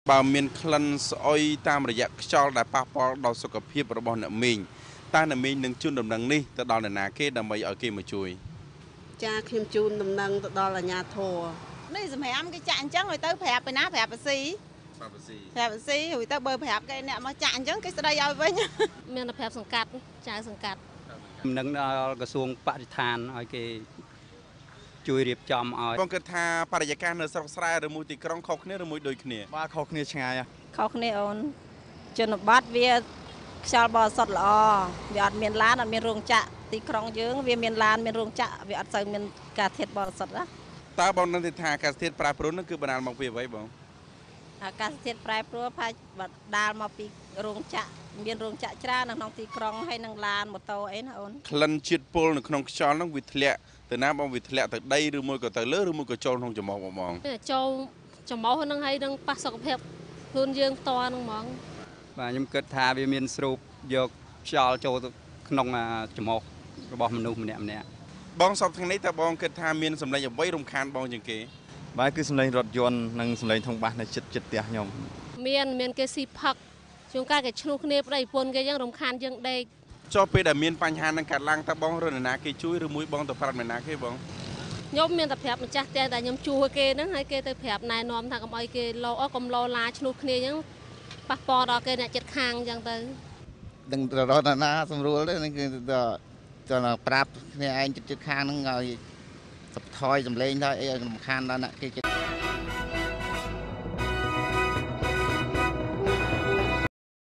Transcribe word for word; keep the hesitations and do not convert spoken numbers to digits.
បើមានក្លិនស្អុយតាមរយៈខ្យល់ដែលប៉ះពាល់ដល់សុខភាពរបស់អ្នកមីងតើអ្នកមីងនឹងជូនដំណឹងនេះទៅដល់អ្នកណាគេដើម្បីឲ្យគេមកជួយចាខ្ញុំជូនដំណឹងទៅដល់អាជ្ញាធរនេះសម្រាប់គេចាក់អញ្ចឹងឲ្យទៅប្រាប់ទៅណាប្រាប់បស៊ីប្រាប់បស៊ីប្រាប់បស៊ីរួចទៅបើប្រាប់គេអ្នកមកចាក់អញ្ចឹងគេស្ដីឲ្យវិញមានតែប្រាប់សង្កាត់ចៅសង្កាត់ដំណឹងដល់ក្រសួងបរិស្ថានឲ្យគេជួយរៀបចំឲ្យបងគិតថាបរិយាកាសនៅស្រុកស្រែឬមួយទីក្រុងខុសគ្នាឬមួយដូចគ្នាបាទខុសគ្នាឆ្ងាយខុសគ្នាអូនជនបទវាខ្យល់បរិសុទ្ធល្អវាអត់មានឡានអត់មានរោងចក្រទីក្រុងយើងវាមានឡានមានរោងចក្រវាអត់សូវមានការធាតុបរិសុទ្ធណាតើបងនឹងថាអាកាសធាតុប្រែប្រួលនោះគឺបណ្ដាលមកពីអ្វីបងអាកាសធាតុប្រែប្រួលផាច់បណ្ដាលមកពីរោងចក្រមានរោងចក្រច្រើននៅក្នុងទីក្រុងហើយនឹងឡានម៉ូតូអីណាអូនក្លិនជាតិពុលនៅក្នុងខ្យល់នោះវាធ្លាក់ទៅណាបងវាធ្លាក់ទៅដីឬមួយក៏ទៅលើឬមួយក៏ចូលក្នុងច្រមុះបងបងចូលច្រមុះហ្នឹងហើយនឹងប៉ះសុខភាពខ្លួនយើងផ្ទាល់ហ្នឹងហ្មងបាទខ្ញុំគិតថាវាមានស្រូបយកខ្យល់ចូលទៅក្នុងច្រមុះរបស់មនុស្សម្នាក់ម្នាក់បងសពថ្ងៃនេះតើបងគិតថាមានសម្លេងអ្វីរំខានបងជាងគេបាទគឺសម្លេងរថយន្តនិងសម្លេងធុងបាសនៅចិត្តចិត្តផ្ទះខ្ញុំមានមានគេស៊ីផឹកជួនកាលគេឈ្លោះគ្នាប្តីប្រពន្ធគេយ៉ាងរំខានយើងដេកចុះពេលដែលមានបញ្ហានឹងកាត់ឡើងតើបងរនណាគេជួយឬមួយបងទៅប្រាប់អ្នកណាគេបងខ្ញុំមានតែប្រាប់ម្ចាស់ផ្ទះតែខ្ញុំជួគេហ្នឹងហើយគេទៅប្រាប់ណែនាំថាកុំអីគេលោអកុំលោឡាឈ្លោះគ្នាអញ្ចឹងប៉ះពាល់ដល់គេអ្នកចិត្តខាងអញ្ចឹងទៅដឹងរត់ណាសម្រួលទេគឺទៅប្រាប់គ្នាឯងចិត្តចិត្តខាងហ្នឹងឲ្យសបថយសម្លេងដល់អីឲ្យរំខានដល់អ្នកគេចិត្ត